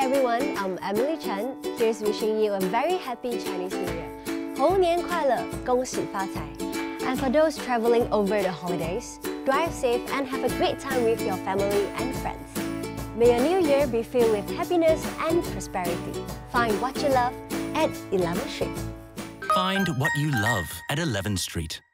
everyone, I'm Emily Chen. Here's wishing you a very happy Chinese New Year. 猴年快乐，恭喜发财. And for those traveling over the holidays, drive safe and have a great time with your family and friends. May your new year be filled with happiness and prosperity. Find what you love at 11th Street. Find what you love at 11th Street.